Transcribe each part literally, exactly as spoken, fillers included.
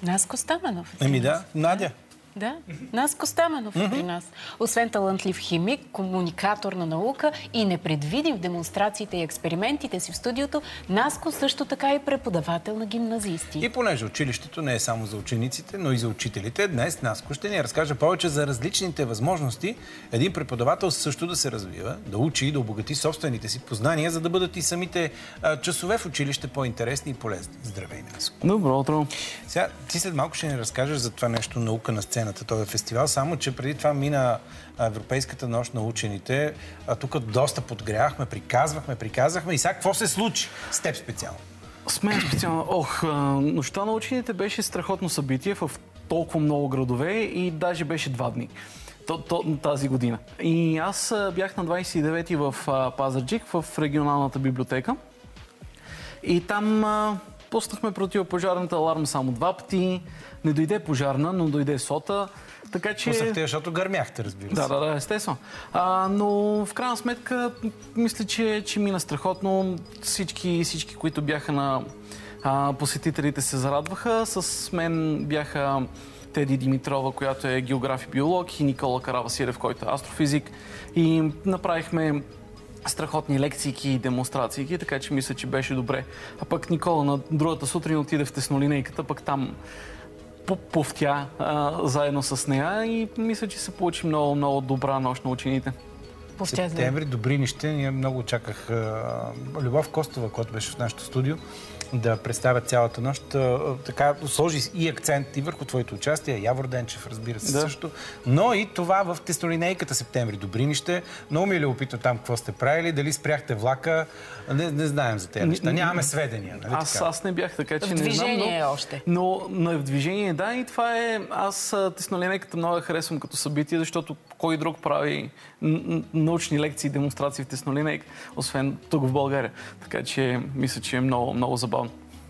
Наско Стаменов. Еми да, Надя. Да, Наско Стаменов е при нас. Освен талантлив химик, комуникатор на наука и непредвидим в демонстрациите и експериментите си в студиото, Наско също така е преподавател на гимназисти. И понеже училището не е само за учениците, но и за учителите, днес Наско ще ни разкаже повече за различните възможности един преподавател също да се развива, да учи и да обогати собствените си познания, за да бъдат и самите а, часове в училище по-интересни и полезни. Здравей, Наско. Добро утро. Сега, ти след малко ще ни разкажеш за това нещо наука на сцената, този фестивал, само че преди това мина Европейската нощ на учените. А тук доста подгряхме, приказвахме, приказахме и сега какво се случи с теб специално? С мен специално. Ох, нощта на учените беше страхотно събитие в толкова много градове и даже беше два дни тази година. И аз бях на двадесет и девети в Пазарджик, в регионалната библиотека. И там пуснахме противопожарната аларма само два пъти. Не дойде пожарна, но дойде сота. Така че... Пуснахте, защото гърмяхте, разбира се. Да, да, да, естествено. А, но в крайна сметка, мисля, че, че мина страхотно. Всички, всички, които бяха на а, посетителите, се зарадваха. С мен бяха Теди Димитрова, която е географ и биолог, и Никола Каравасилев, който е астрофизик. И направихме страхотни лекции и демонстрации, така че мисля, че беше добре. А пък Никола на другата сутрин отиде в теснолинейката, пък там повтя а, заедно с нея и мисля, че се получи много, много добра нощ на учените. Септември, добри неща. Ние много чаках Любов Костова, която беше в нашото студио, да представя цялата нощ. Така сложи и акцент и върху твоето участие. Явор Денчев, разбира се, да. Също. Но и това в теснолинейката Септември. Добри неща. Много ми е любопитно там какво сте правили. Дали спряхте влака. Не, не знаем за тези неща. Нямаме сведения. Нали, аз, аз не бях така, че в не движение знам. Но, още. Но, но в движение, да. И това е... Аз теснолинейката много харесвам като събитие, защото кой друг прави научни лекции и демонстрации в теснолинейка, освен тук в България. Така че мисля, че е много, много забавно.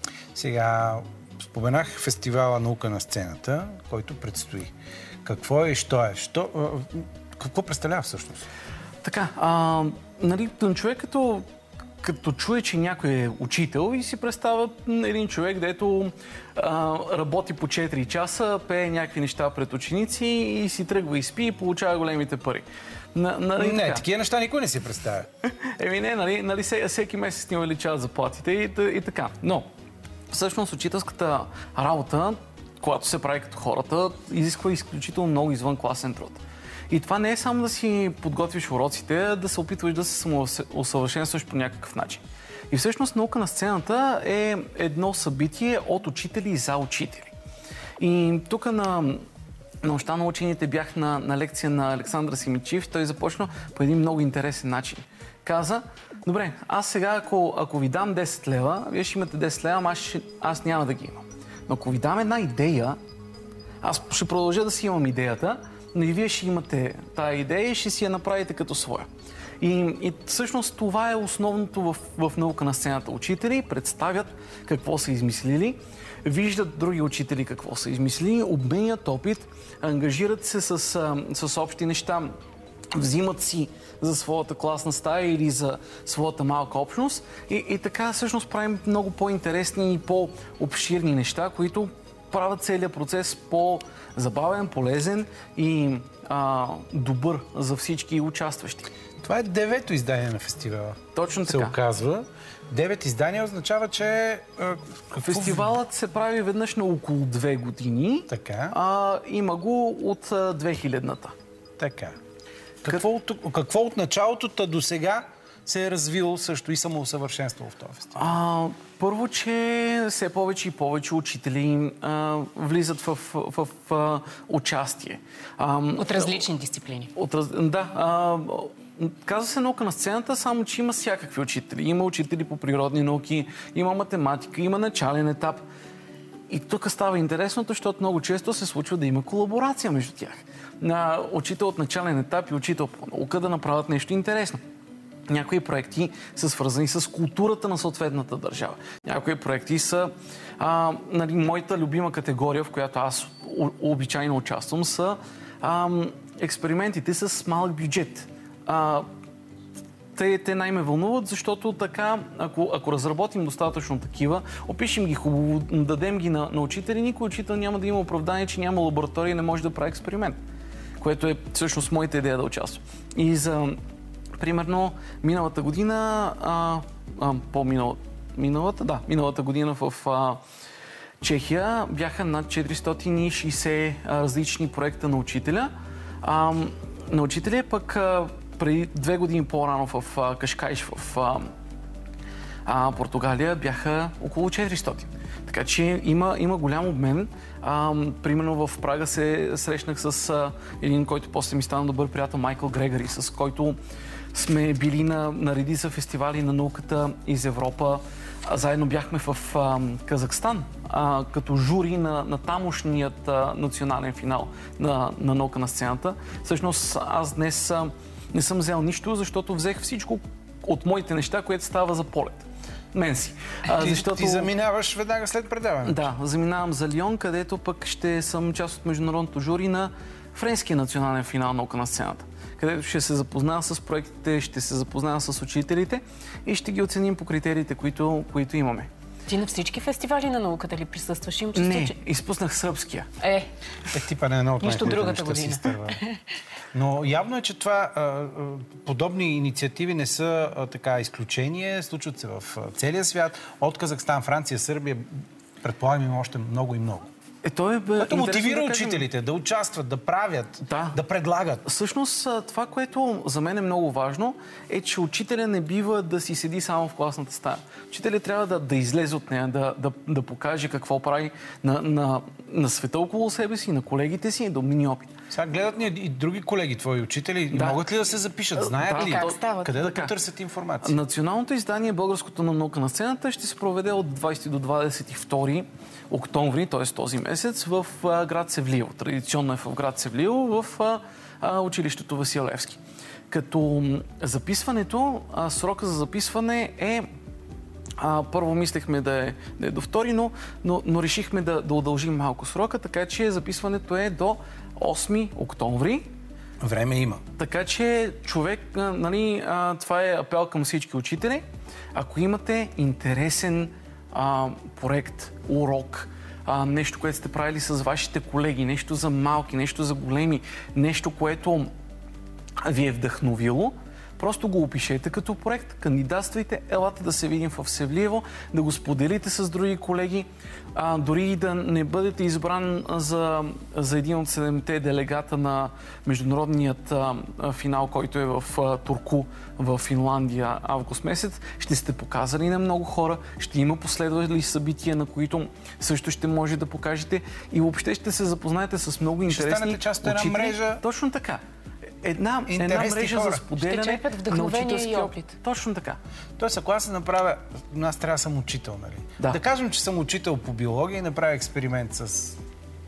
Сега споменах фестивала Наука на сцената, който предстои. Какво е и що е? Що, какво представлява всъщност? Така, а, нали, човек като, като чуе, че някой е учител и си представя един човек, дето а, работи по четири часа, пее някакви неща пред ученици и си тръгва и спи и получава големите пари. На, нали, не, така? такива неща никой не си представя. Еми не, нали, нали всеки месец ни увеличават заплатите и, и така. Но всъщност учителската работа, когато се прави като хората, изисква изключително много извънкласен труд. И това не е само да си подготвиш уроците, а да се опитваш да се самоусъвършенстваш по някакъв начин. И всъщност наука на сцената е едно събитие от учители и за учители. И тук на нощта на учените бях на, на лекция на Александър Симичев. Той започна по един много интересен начин. Каза: добре, аз сега, ако, ако ви дам десет лева, вие ще имате десет лева, ама аз, ще, аз няма да ги имам. Но ако ви дам една идея, аз ще продължа да си имам идеята, но и вие ще имате тая идея и ще си я направите като своя. И, и всъщност това е основното в, в наука на сцената. Учители представят какво са измислили, виждат други учители какво са измислили, обменят опит, ангажират се с, с общи неща, взимат си за своята класна стая или за своята малка общност и, и така всъщност правим много по-интересни и по-обширни неща, които правят целият процес по-забавен, полезен и а, добър за всички участващи. Това е девето издание на фестивала. Точно така. Се оказва. Девет издания означава, че... А, какво... Фестивалът се прави веднъж на около две години. Така. А, има го от две хилядната. Така. Какво, от, какво от началото до сега се е развило също и самоусъвършенство в този фестивал? А, първо, че все повече и повече учители а, влизат в, в, в, в участие. А, от различни дисциплини. От, да. А, казва се наука на сцената, само че има всякакви учители. Има учители по природни науки, има математика, има начален етап. И тук става интересното, защото много често се случва да има колаборация между тях. На учител от начален етап и учител по наука да направят нещо интересно. Някои проекти са свързани с културата на съответната държава. Някои проекти са... А, нали, моята любима категория, в която аз обичайно участвам, са а, експериментите с малък бюджет. А, те, те най-ме вълнуват, защото така, ако, ако разработим достатъчно такива, опишем ги хубаво, дадем ги на, на учители, никой учител няма да има оправдание, че няма лаборатория и не може да прави експеримент. Което е всъщност моята идея да участвам. И за, примерно, миналата година, а, а, по-миналата, миналата, да, миналата година в а, Чехия бяха над четиристотин и шейсет различни проекта на учителя. А, на учителя пък а, преди две години по-рано в а, Кашкайш, в а, а, Португалия, бяха около четиристотин. Така че има, има голям обмен. А, примерно в Прага се срещнах с а, един, който после ми стана добър приятел, Майкъл Грегори, с който сме били на, на редица фестивали на науката из Европа. А, заедно бяхме в а, Казахстан, а, като жури на, на тамошният а, национален финал на, на наука на сцената. Всъщност аз днес а, не съм взел нищо, защото взех всичко от моите неща, което става за полет. Мен си. А, ти, защото... ти заминаваш веднага след предаването. Да, заминавам за Лион, където пък ще съм част от международното жури на френския национален финал наука на сцената, където ще се запозная с проектите, ще се запозная с учителите и ще ги оценим по критериите, които, които имаме. Ти на всички фестивали на науката ли присъстваш? Им чувство, Не, че... изпуснах сръбския. Е, Е, типа не е едно от нищо другата година. Но явно е, че това, а, а, подобни инициативи не са а, така изключение. Случват се в а, целия свят. От Казахстан, Франция, Сърбия, предполагам има още много и много. Е, той е, Което мотивира да кажем... учителите да участват, да правят, да. да предлагат. Всъщност, това, което за мен е много важно, е, че учителя не бива да си седи само в класната стая. Учителя трябва да, да излезе от нея, да, да, да покаже какво прави на, на, на света около себе си, на колегите си и да обмени опит. Сега гледат ни и други колеги, твои учители. Да. Могат ли да се запишат? Знаят Да, ли? как стават? Къде да Така. потърсят информация? Националното издание Българското на наука на сцената ще се проведе от двадесети до двадесет и втори октомври, т.е. този месец, в а, град Севлиево. Традиционно е в град Севлиево, в а, а, училището Васил Левски. Като м, записването, а, срока за записване е... А, първо мислехме да е, да е до втори, но, но, но решихме да, да удължим малко срока, така че записването е до осми октомври. Време има. Така че човек, а, нали, а, това е апел към всички учители. Ако имате интересен а, проект, урок, а, нещо, което сте правили с вашите колеги, нещо за малки, нещо за големи, нещо, което ви е вдъхновило, просто го опишете като проект, кандидатствайте, елате да се видим в Севлиево, да го споделите с други колеги, а, дори и да не бъдете избран за, за един от седемте делегата на международният а, финал, който е в а, Турку, в Финландия, август месец. Ще сте показали на много хора, ще има последвали събития, на които също ще може да покажете и въобще ще се запознаете с много интересни Ще станете част от една учители. мрежа. Точно така. Една, една мрежа хора. за споделяне Ще черпят на вдъхновение учителски и опит. опит. Точно така. Тоест, ако аз се направя... Аз трябва да съм учител, нали? Да. Да кажем, че съм учител по биология и направя експеримент с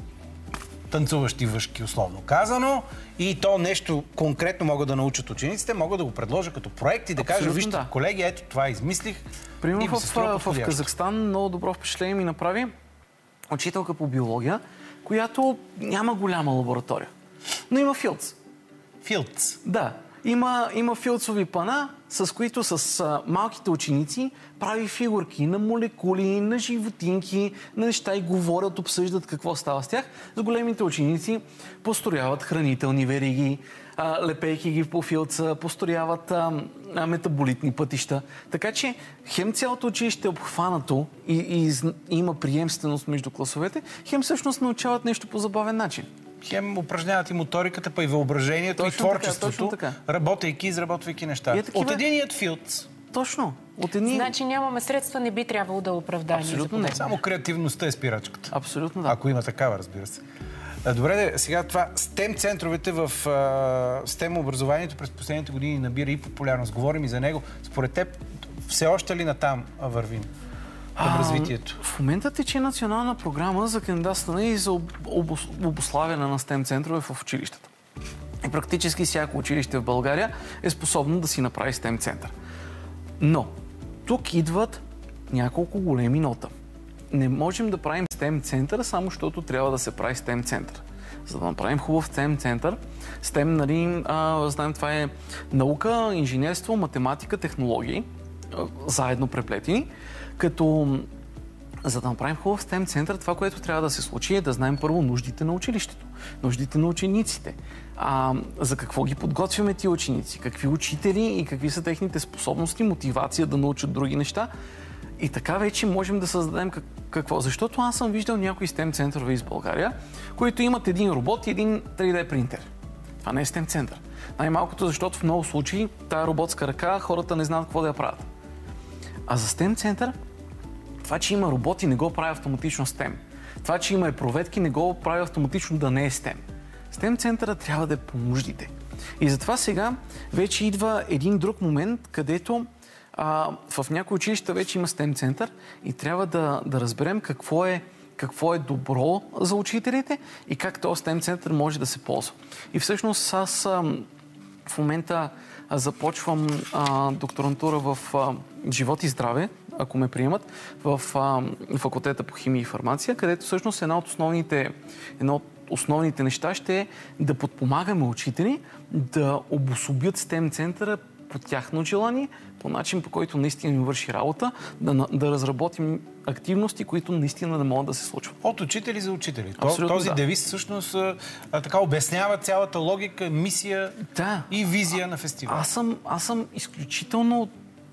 танцуващи въшки, условно казано, и то нещо конкретно могат да научат учениците, мога да го предложа като проект и да кажа, вижте, да. колеги, ето това измислих. Примерно в, в, в в Казахстан много добро впечатление ми направи учителка по биология, която няма голяма лаборатория, но има филц. Филц. Да, има, има филцови пана, с които с а, малките ученици прави фигурки на молекули, на животинки, на неща и говорят, обсъждат какво става с тях. С големите ученици построяват хранителни вериги, а, лепейки ги по филца, построяват а, а, метаболитни пътища. Така че хем цялото училище е обхванато и, и, и има приемственост между класовете, хем всъщност научават нещо по забавен начин. Хем упражняват и моториката, па и въображението, Точно и така, творчеството, точно така. работейки, изработвайки неща. И е такива- От единият филц. Точно. От едни... Значи нямаме средства, не би трябвало да е оправдание. Абсолютно за не. подобно. Само креативността е спирачката. Абсолютно да. Ако има такава, разбира се. А, добре, де, сега това STEM центровете в а, STEM образованието през последните години набира и популярност. Говорим и за него. Според теб, все още ли натам вървим към А, развитието? В момента тече национална програма за кандидатстване и за об- обос- обуславяне на STEM центрове в училищата. И практически всяко училище в България е способно да си направи STEM център. Но тук идват няколко големи нота. не можем да правим STEM център, само защото трябва да се прави STEM център. За да направим хубав STEM център, STEM, нали, а, знаем, това е наука, инженерство, математика, технологии, а, заедно преплетени, като за да направим хубав STEM център, това, което трябва да се случи, е да знаем първо нуждите на училището, нуждите на учениците, а, за какво ги подготвяме тия ученици, какви учители и какви са техните способности, мотивация да научат други неща. И така вече можем да създадем как, какво. Защото аз съм виждал някои STEM центрове из България, които имат един робот и един три Д принтер. Това не е STEM център. Най-малкото, защото в много случаи тая роботска ръка хората не знаят какво да я правят. А за STEM център, това, че има роботи, не го прави автоматично STEM. Това, че има проветки, не го прави автоматично да не е STEM. STEM центъра трябва да е по нуждите. И затова сега вече идва един друг момент, където а, в някои училища вече има STEM център и трябва да, да разберем какво е, какво е добро за учителите и как този STEM център може да се ползва. И всъщност аз а, в момента а, започвам а, докторантура в а, живот и здраве, ако ме приемат, в а, факултета по химия и фармация, където всъщност една от основните, една от основните неща ще е да подпомагаме учители да обособят STEM центъра по тяхно желание, по начин, по който наистина им върши работа, да, да разработим активности, които наистина не могат да се случват. От учители за учители. Абсолютно, Този да. девиз всъщност а, така обяснява цялата логика, мисия да. и визия на фестивала. Аз съм, аз съм изключително...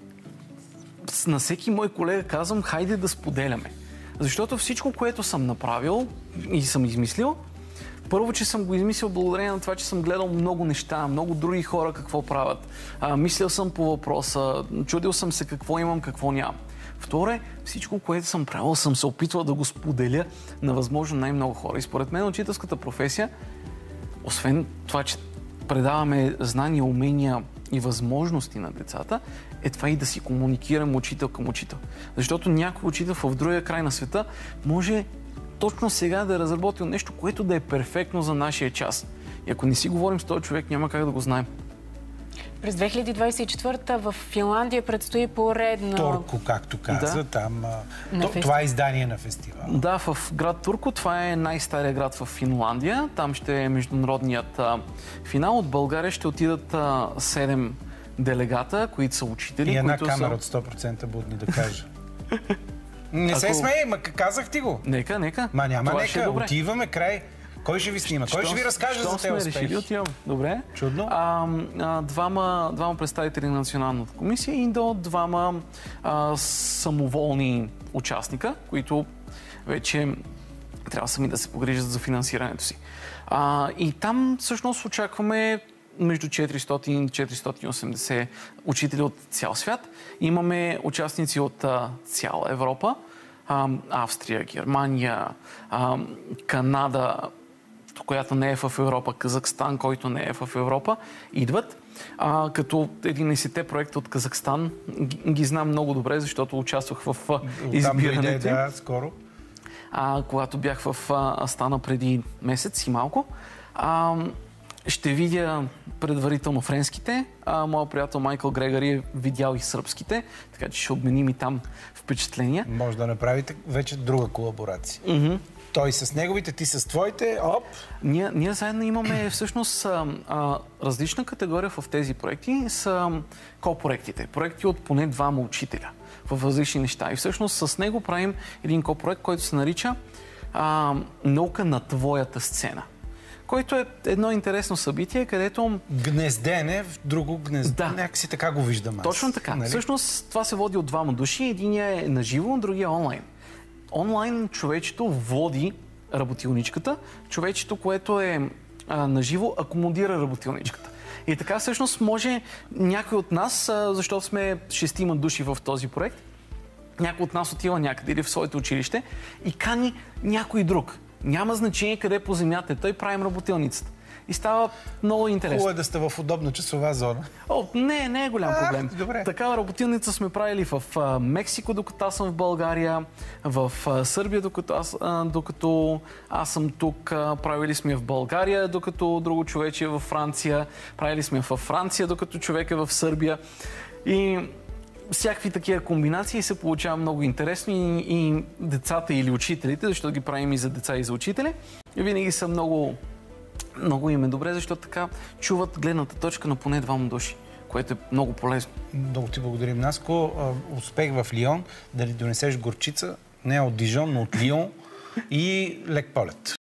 На всеки мой колега казвам, хайде да споделяме. Защото всичко, което съм направил и съм измислил, първо, че съм го измислил благодарение на това, че съм гледал много неща, много други хора какво правят. А, мислил съм по въпроса, чудил съм се какво имам, какво нямам. Второ е, всичко, което съм правил, съм се опитвал да го споделя на възможно най-много хора. И според мен учителската професия, освен това, че предаваме знания, умения и възможности на децата, е това и да си комуникираме учител към учител. Защото някой учител в другия край на света може точно сега да е разработил нещо, което да е перфектно за нашия час. И ако не си говорим с този човек, няма как да го знаем. През две хиляди двадесет и четвърта в Финландия предстои поредно... Турко, както каза, да. там... То, това е издание на фестивала. Да, в град Турко. Това е най-стария град в Финландия. Там ще е международният а, финал. От България ще отидат а, седем делегата, които са учители. И една които камера са... от сто процента будни да кажа. Не се Ако... смей, ма казах ти го. Нека, нека. Ма няма това нека, отиваме край. Кой ще ви снима? Кой ще ви разкаже за тези успехи? Решили, отивам. Добре. Чудно. А, а, двама, двама представители на Националната комисия и до двама а, самоволни участника, които вече трябва сами да се погрижат за финансирането си. А, и там всъщност очакваме между четиристотин и четиристотин и осемдесет учители от цял свят. Имаме участници от а, цяла Европа. А, Австрия, Германия, а, Канада, която не е в Европа, Казахстан, който не е в Европа, идват. А, като единайсетте проекта от Казахстан ги, ги знам много добре, защото участвах в избирането. Там да, скоро. А, когато бях в Астана преди месец и малко. А, ще видя предварително френските. А, моят приятел Майкъл Грегори е видял и сръбските, така че ще обменим и там впечатления. Може да направите вече друга колаборация. Mm-hmm. Той с неговите, ти с твоите, оп! Ние, ние заедно имаме всъщност а, а, различна категория в тези проекти са ко-проектите. Проекти от поне двама учителя в различни неща. И всъщност с него правим един ко-проект, който се нарича а, Наука на твоята сцена. Който е едно интересно събитие, където... Гнездене в друго гнездене. Да. Някакси така го виждам аз. Точно така. Нали? Всъщност това се води от двама души. Единият е наживо, другия е онлайн. Онлайн човечето води работилничката. Човечето, което е а, наживо, акомодира работилничката. И така всъщност може някой от нас, а, защото сме шестима души в този проект, някой от нас отива някъде или в своето училище и кани някой друг. Няма значение къде по земята е. Той правим работилницата. И става много интересно. Хубаво е да сте в удобна часова зона. О, не, не е голям проблем. А, добре. Такава работилница сме правили в а, Мексико, докато аз съм в България, в а, Сърбия, докато аз, а, докато аз съм тук, а, правили сме в България, докато друго човече е във Франция, правили сме във Франция, докато човек е в Сърбия. И всякакви такива комбинации се получава много интересно и, и децата или учителите, защото ги правим и за деца и за учители, винаги са много, много им е добре, защото така чуват гледната точка на поне двама души, което е много полезно. Много ти благодарим, Наско. Успех в Лион, да ни донесеш горчица, не от Дижон, но от Лион и лек полет.